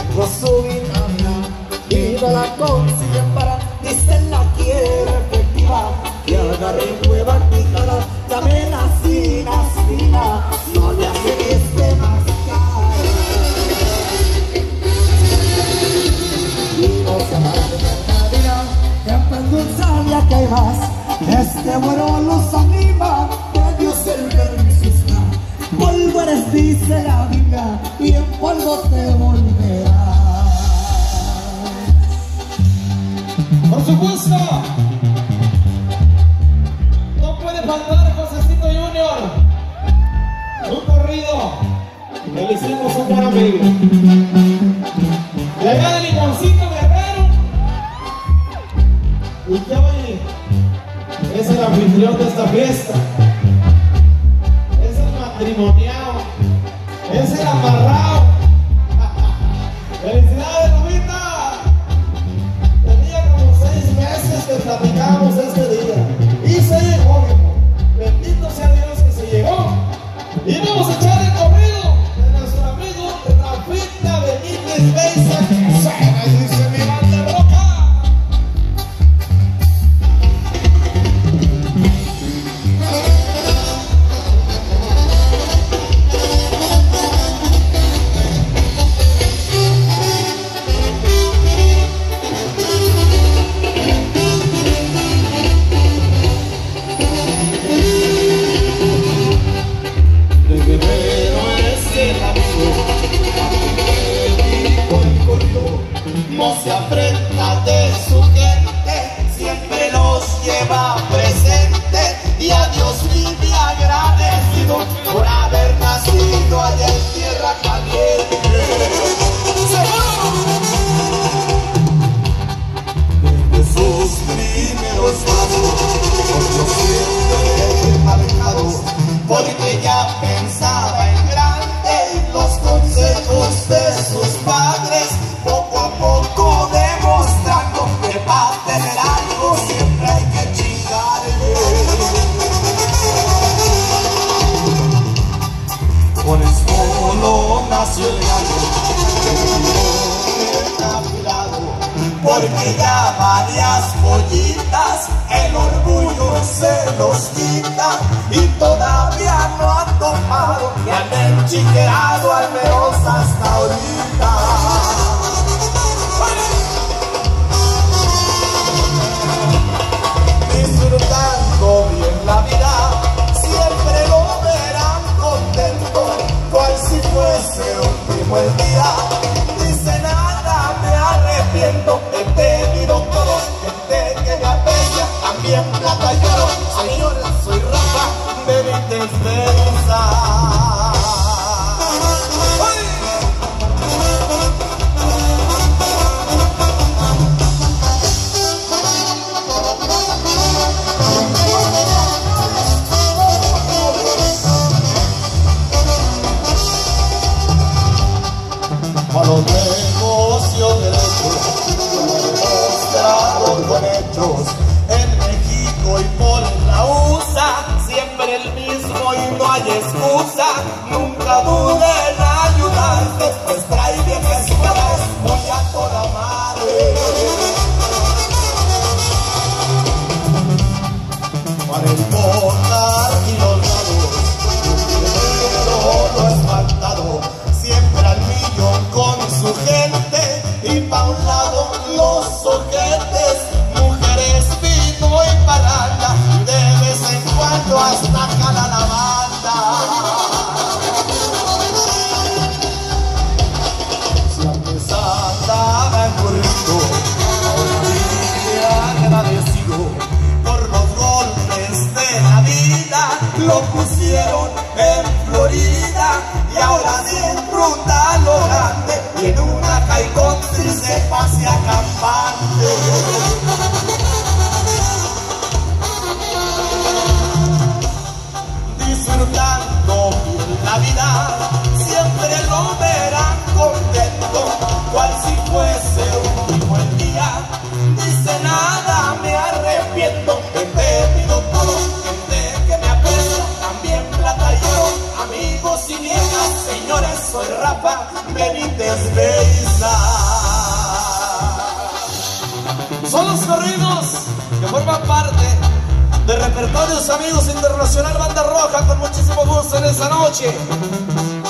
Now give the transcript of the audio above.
no su vitamina y no la consiguen para, dicen la quiero efectiva, que agarre nueva mi cara, dame la fina, no le hace que esté más cara. Y no se amarre la vida, que en dulzaria que hay más, este bueno los anima, que Dios el permiso está. Polvo eres, dice la Biblia, y en polvo te volverás. Por supuesto, no puede faltar Josecito Junior. Un corrido que le hicimos un buen amigo. De allá de Limoncito Guerrero. Y que hoy es el anfitrión de esta fiesta. Es el matrimoniado. Es el amarrado. ¡Felicidades, Lobita! Tenía como 6 meses que platicábamos este día. Y se llegó, viejo. Bendito sea Dios que se llegó. Y vamos a echar el corrido de nuestro amigo Rafita Benítez Beisa, que suena y dice mi banda roca. No se afrenta de su gente, siempre los lleva presente y a Dios vive agradecido por haber nacido allá en tierra caliente. Desde sus primeros pasos, por siempre marcados, porque ya pensaba en grande los consejos de sus padres. Poco a poco demostrando que para tener algo siempre hay que chingarle. Por eso no nació el gallo, porque ya varias pollitas el orgullo se los quita y todavía no han tomado ni han enchiquerado al menos hasta ahorita. Disfrutando bien la vida, siempre lo verán contento, cual si fuese último el día. Dice nada, me arrepiento, he tenido todo, gente que me aprecia, también plata y oro. Señora, soy Rafa Benítez Beisa. A los negocios derechos, demostrado con hechos, en México y por la USA, siempre el mismo y no hay excusa, nunca dude en ayudarte, pues trae bien escuelas, muy a toda madre. Para el votar y los lados, no es faltado, siempre al millón con su gente y pa' un lado los ojetes, mujeres, vino y paranda, de vez en cuando hasta cala la banda. Si antes andaba en burrito, ahora vive agradecido por los golpes de la vida, lo pusieron en Florida y ahora disfruta lo grande y en una high country se pasea campante. Disfrutando bien la vida, siempre lo verán contento, cual si fuese último el día. Dice nada, me arrepiento, he pedido todo, gente que me aprecia, también plata y oro, amigos y viejas, señores, soy Rafa Benítez Beisa. Son los corridos que forman parte de Repertorios Amigos Internacional Banda Roja, con muchísimo gusto en esta noche.